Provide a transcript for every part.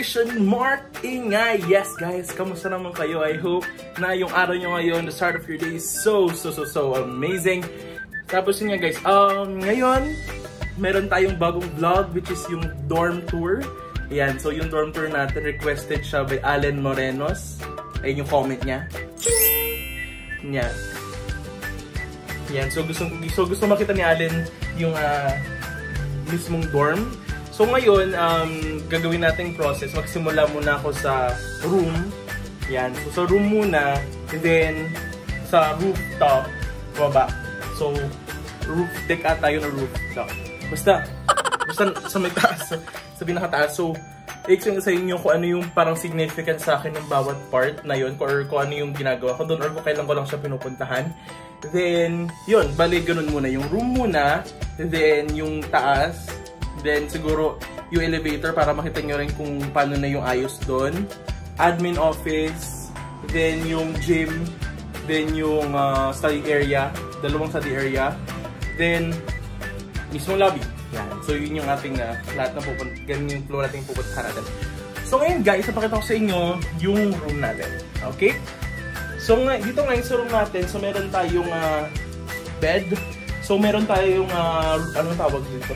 Ingay! Yes guys, kamusta naman kayo? I hope na yung araw nyo ngayon, the start of your day is so amazing. Tapos yun nga guys, ngayon, meron tayong bagong vlog which is yung dorm tour. Yan, so yung dorm tour natin, requested siya by Allen Morenos. Ayun yung comment niya. Yan. Yan, so gusto makita ni Allen yung mismong dorm. So ngayon, gagawin natin process. Magsimula muna ako sa room. Yan. So sa room muna, and then sa rooftop, baba. So roof deck ata yun, or rooftop. Basta sa may taas, sa pinakataas. So i-explain sa inyo kung ano yung parang significant sa akin ng bawat part na yun, or kung ano yung ginagawa ko doon, or kung kailan ko lang siya pinupuntahan. Then, yun, bali ganun muna. Yung room muna, then yung taas, then siguro yung elevator para makita nyo rin kung paano na yung ayos doon. Admin office, then yung gym, then yung study area, dalawang study area, then mismo lobby. Yan. So yun yung ating lahat na pupunta, ganun yung floor natin pupuntahan natin. So ngayon guys, ipakita ko sa inyo yung room natin. Okay? So dito ngayon sa room natin, so meron tayong bed. So meron tayong anong tawag dito?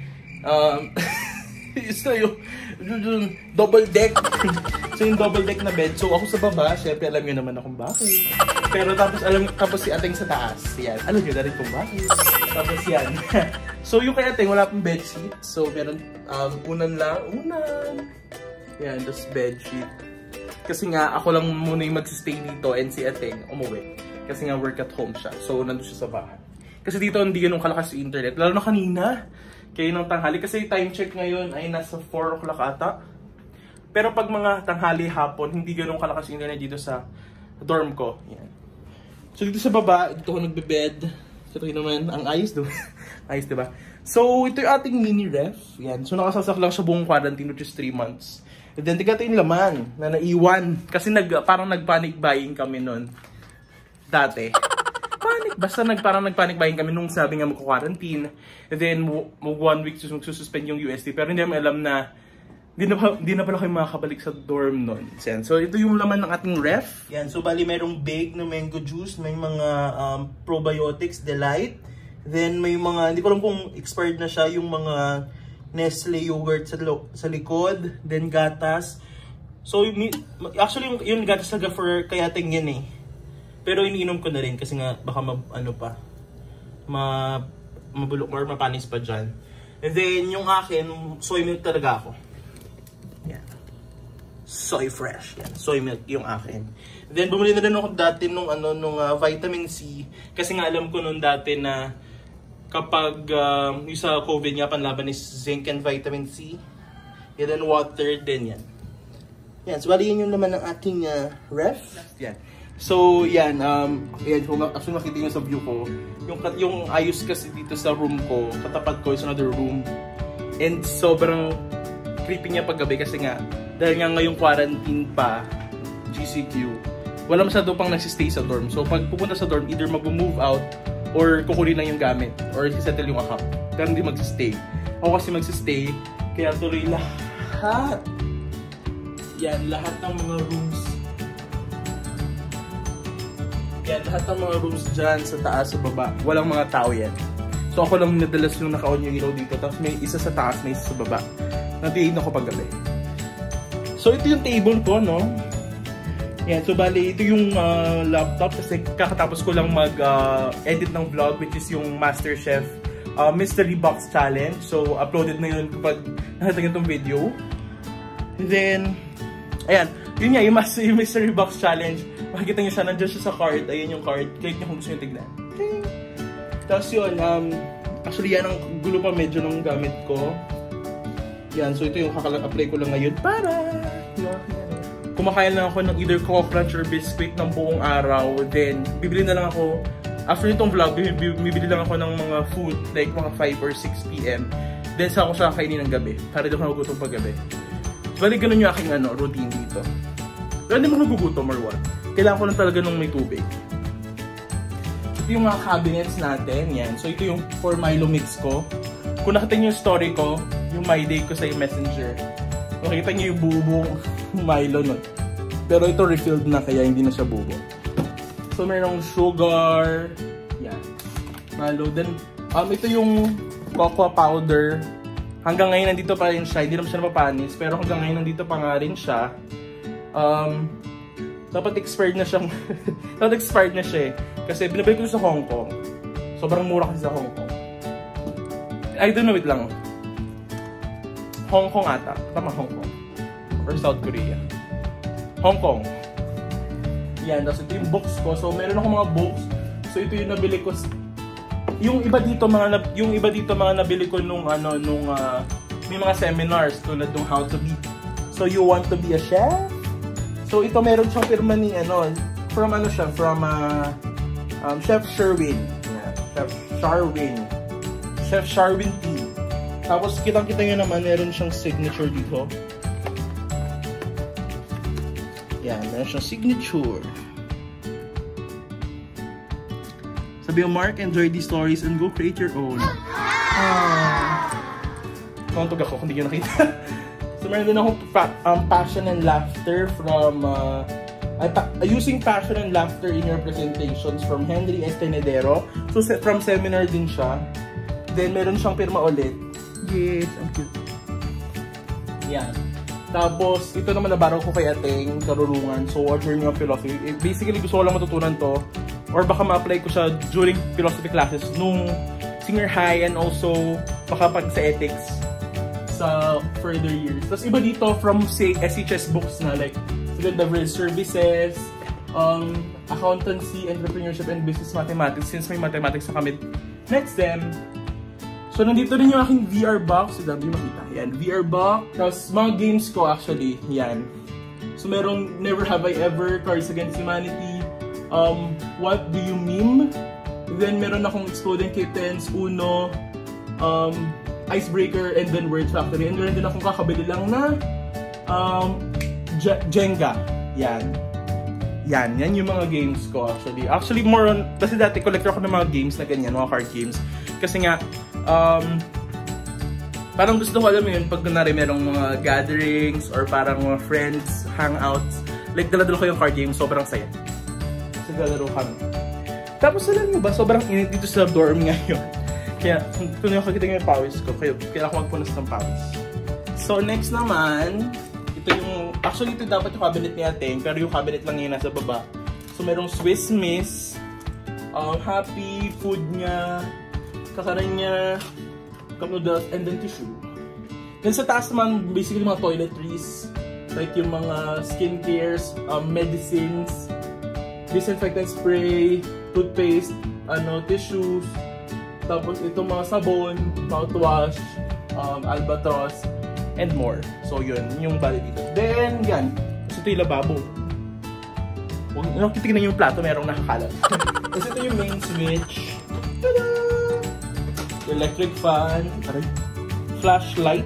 So yung double deck. So yung double deck na bed. So ako sa baba, syempre alam niyo naman akong bakit. Pero tapos si Ateng sa taas. Yan. Alam niyo na rin kung bakit. Tapos yan. So yung kay Ateng, wala pong bedsheet. So meron unan. Yan, just bedsheet. Kasi nga ako lang muna yung mag-stay dito and si Ateng umuwi. Kasi nga work at home siya. So nandun siya sa bahay. Kasi dito hindi ganun kalakas yung internet. Lalo na kanina. Kayo ng tanghali. Kasi time check ngayon ay nasa 4 o'clock ata. Pero pag mga tanghali hapon, hindi ganun kalakas yung internet dito sa dorm ko. Yan. So dito sa baba, dito ako nagbe-bed. So ito naman, ang ayos doon. Ayos diba? So ito yung ating mini ref. Yan. So nakasasak lang siya buong quarantine, which is 3 months. And then tigata yung laman na naiwan. Kasi parang nag-panic buying kami nun. Dati. Basta parang nag-panic buying kami nung sabi nga magko-quarantine. And then 1 week magsususpend yung UST. Pero hindi naman alam na hindi na pala kayo makakabalik sa dorm nun. So ito yung laman ng ating ref. Yan, so bali mayroong bake na mango juice, may mga probiotics, Delight. Then may mga, hindi ko alam kung expired na siya, yung mga Nestle yogurt sa likod. Then gatas. So actually yung gatas talaga for kaya Ateng yan eh. Pero iniinom ko na rin kasi nga baka mabulok or mapanis pa dyan. And then yung akin, soy milk talaga ako. Yan. Soy fresh. Yan. Soy milk yung akin. And then bumili na rin ako dati nung vitamin C. Kasi nga alam ko nung dati na kapag yung sa COVID nga panlaban is zinc and vitamin C. And then water din yan. Yan. So bali yun yung naman ng ating ref. Yan. So, yan, kung actually makita nyo sa view ko, yung ayos kasi dito sa room ko, katapat ko is another room. And sobrang creepy niya paggabi kasi nga, dahil nga ngayong quarantine pa, GCQ, wala masyado pang nagsistay sa dorm. So, pag pupunta sa dorm, either mag-move out, or kukunin lang yung gamit, or sisettle yung account. Pero hindi magsistay. Ako kasi magsistay, kaya tuloy lahat. Yan, lahat ng mga rooms. Yan, lahat ng mga rooms dyan sa taas, sa baba, walang mga tao yan. So ako lang nadalas yung naka-on yung ilaw dito, tapos may isa sa taas, may isa sa baba. Natihin ako paggabi. So ito yung table ko, no? Yan, so bali, ito yung laptop kasi kakatapos ko lang mag-edit ng vlog, which is yung MasterChef Mystery Box Challenge. So uploaded na yun kapag nakita nyo itong video. And then, ayan, yun nga, yung Mystery Box Challenge. Makikita nyo siya, nandiyan siya sa card. Ayun yung card. Click nyo kung gusto nyo tignan. Tapos yun, actually yan ang gulo pa medyo ng gamit ko. Yan, so ito yung apply ko lang ngayon para kumakain lang ako ng either Coco Crunch or biscuit ng buong araw. Then, bibili na lang ako, after itong vlog, bibili lang ako ng mga food, like mga 5 or 6 PM. Then, sa ako siya kainin ng gabi, para di ako nagugutom pag gabi. Bali, ganun yung aking routine dito. Pero hindi mo nagugutom or what? Kailangan ko lang talaga nung may tubig. Ito yung mga cabinets natin. Yan. So ito yung for Milo mix ko. Kung nakita niyo yung story ko, yung My Day ko sa Messenger. Makita niyo yung buo-buong Milo nun. Pero ito refilled na kaya hindi na siya buo. So mayroong sugar. Yan. Milo. Then, ito yung cocoa powder. Hanggang ngayon nandito pa rin siya. Hindi naman siya napapanis. Pero hanggang ngayon nandito pa nga rin siya. Dapat expired na siya. Dapat expired na siya eh. Kasi binabalik ko sa Hong Kong. Sobrang mura kasi sa Hong Kong. I don't know, wait lang. Hong Kong ata. Tama, Hong Kong. Or South Korea. Hong Kong. Yan. Tapos ito yung books ko. So meron ako mga books. So ito yung nabili ko. Yung iba dito mga nabili ko nung may mga seminars tulad ng how to be. So you want to be a chef? So ito meron siyang pirma ni from Chef Sherwin. Yeah, Chef Sherwin T. Tapos kitang-kita nyo naman meron siyang signature dito. Yan, meron siyang signature. Sabi yung Mark, enjoy these stories and go create your own. Tuntog ako kung hindi nyo nakita. So meron din akong passion and laughter from using passion and laughter in your presentations from Henry Estenedero. So from seminar din siya. Then meron siyang pirma ulit. Yes, ang cute. Yan. Tapos ito naman nabaraw ko kay Ateng Karurungan. So what journey of philosophy. Basically gusto ko lang matutunan to. Or baka ma-apply ko siya during philosophy classes nung senior high and also makapag sa ethics sa further years. Tapos iba dito from say SHS books na like Student Diverse Services, Accountancy, Entrepreneurship, and Business Mathematics since may mathematics na kami next sem. So nandito rin yung aking VR box. So hindi makita. Yan, VR box. Tapos mga games ko actually. Yan. So merong Never Have I Ever, Cards Against Humanity, What Do You Meme? Then meron akong Exploding Kittens, Uno, Icebreaker, and then Word Factory. And meron din akong kakabili lang na Jenga. Yan yung mga games ko actually. Actually more on, kasi dati collector ako ng mga games na ganyan, mga card games. Kasi nga, parang gusto ko alam mo yun, pag kunwari merong mga gatherings or parang mga friends, hangouts, like dala-dala ko yung card game, sobrang saya. Kasi dala-dala kami. Tapos alam mo ba, sobrang init dito sa dorm ngayon. Kaya kung nakakita nyo yung pawis ko, kaya ako magpunas ng pawis. So next naman, ito yung, actually ito dapat yung cabinet ni Ateng, pero yung cabinet lang yung nasa baba. So merong Swiss Miss, Happy, food niya, kakaran niya, cup noodles, and then tissue. Then sa taas naman, basically mga toiletries, like yung mga skincares, medicines, disinfectant spray, toothpaste, tissues, tapos itong mga sabon, mouthwash, albatross, and more. So yun, yung bali dito. Then yan, so ito yung lababo. Huwag nyo titignan yung plato, merong nakakalat. Tapos ito yung main switch. Tada! Electric fan, flashlight,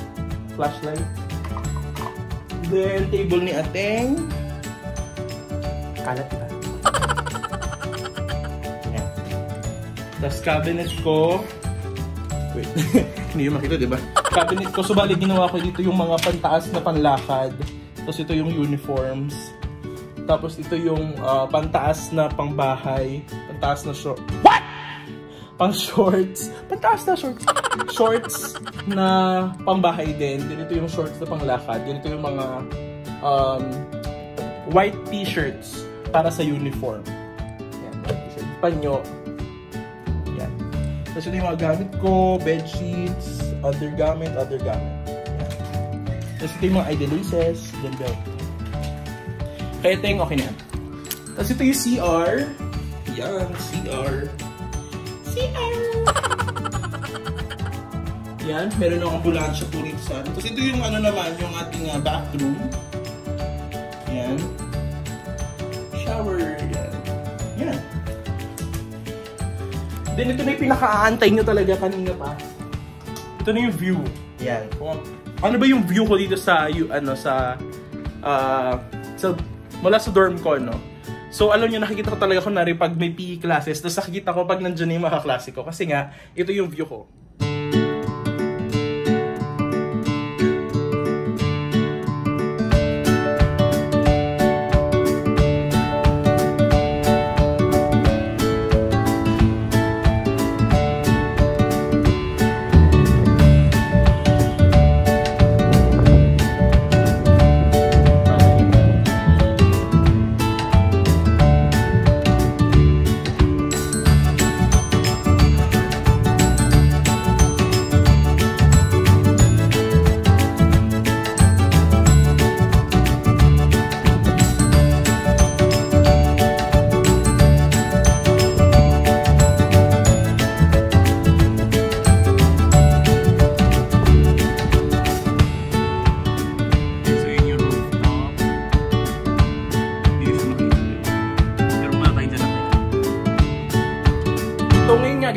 then table ni Ateng, kalat diba? Yan. Tapos cabinet ko, wait, hindi yung makita diba? Cabinet ko, so bali ginawa ko dito yung mga pantaas na panlakad, tapos ito yung uniforms, tapos ito yung pantaas na pangbahay, pantaas na short. What? Pang shorts, pantaas na shorts. Shorts na pangbahay din. Dito yung shorts na panglakad. Dito yung mga white t-shirts para sa uniform. Yan, white t-shirt. Panyo. Yan. Tapos ito yung mga gamit ko, bed sheets, other gamit. Yan. Tapos ito yung mga idolices, then belt. Kaya ito yung okay na yan. Tapos ito yung CR. Yan, CR. Yan, meron ng ambulansya po rito sa atin. Tapos ito yung naman, yung ating bathroom. Yan. Shower. Yan. Then ito na yung pinaka-aantay nyo talaga kanina pa. Ito na yung view. Yan. Ano ba yung view ko dito sa mula sa dorm ko, no? So, alam nyo, nakikita ko talaga kunwari pag may PE classes, tapos nakikita ko pag nandiyan na yung mga klase ko. Kasi nga, ito yung view ko.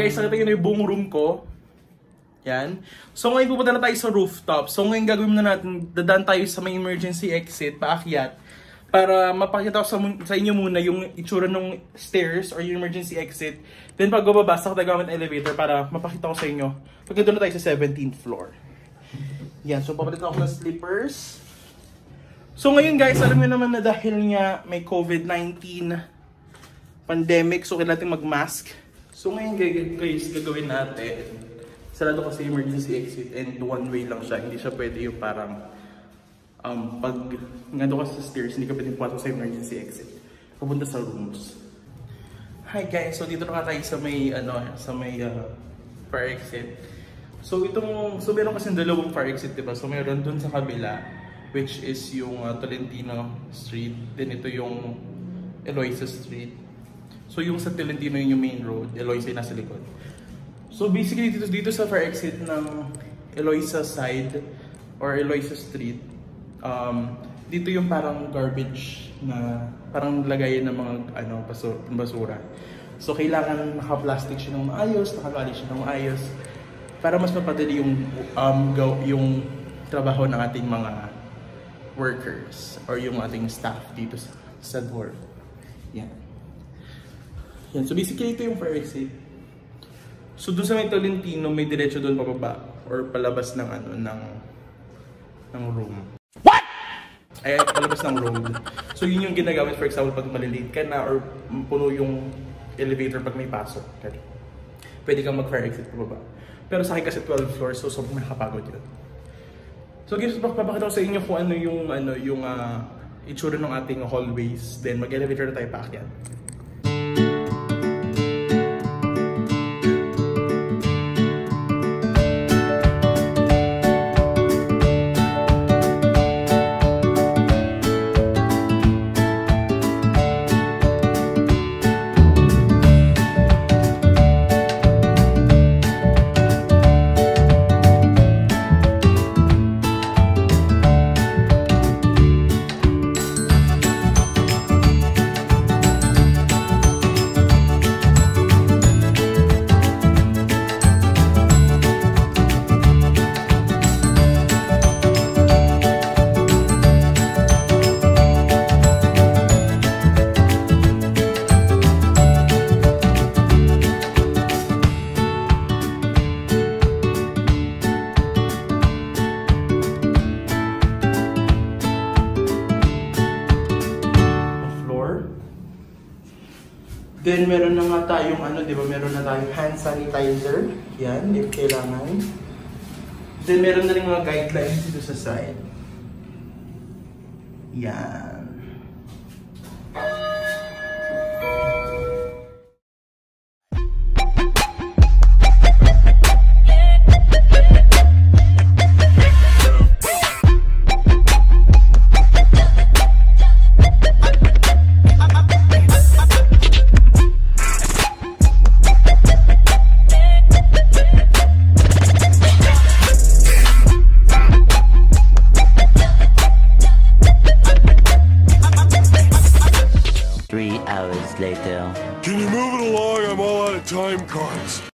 guys, nakita nyo na yung buong room ko. Yan. So ngayon pupunta na tayo sa rooftop. So ngayon gagawin na natin, dadaan tayo sa may emergency exit, paakyat. Para mapakita ko sa inyo muna yung itsura ng stairs or yung emergency exit. Then pag bababa, sa gamit elevator para mapakita ko sa inyo. Pagka doon na tayo sa 17th floor. Yan, so papalit ako ng slippers. So ngayon guys, alam niyo naman na dahil nga may COVID-19 pandemic, so kailangan natin mag-mask. So ngayon guys, gagawin natin. Sarado kasi emergency exit and one way lang siya. Hindi siya pwede yung parang pag nga doon ka sa stairs, hindi ka pwede pumasok sa emergency exit. Pupunta sa rooms. Hi guys, so dito na tayo sa may fire exit. So meron kasi dalawang fire exit, diba? So meron dun sa kabila, which is yung Tolentino Street. Then ito yung Eloisa Street. So yung sa Tolentino yung main road, Eloisa yung nasa likod. So basically dito sa fire exit ng Eloisa side or Eloisa Street, dito yung parang garbage na parang lagayan ng mga basura. So kailangan naka-plastic siya ng maayos, nakagali siya ng maayos para mas mapadali yung trabaho ng ating mga workers or yung ating staff dito sa door. Yan. Yan. So basically ito yung fire exit. So doon sa may Tolentino, may diretso doon pababa or palabas ng ng room. Ay, palabas ng road. So yun yung ginagamit, for example, pag malilate ka na or puno yung elevator pag may pasok. Pwede kang mag-fire exit pababa. Pero sa akin kasi 12 floors, so sobrang nakakapagod yun. So guys, papakita ko sa inyo kung ano yung itsura ng ating hallways. Then mag-elevator na tayo paakyat. Then meron na nga tayong di ba? Meron na tayong hand sanitizer. Yan, if kailangan. Then meron na rin mga guidelines dito sa side. Yan. Later. Can you move it along? I'm all out of time cards.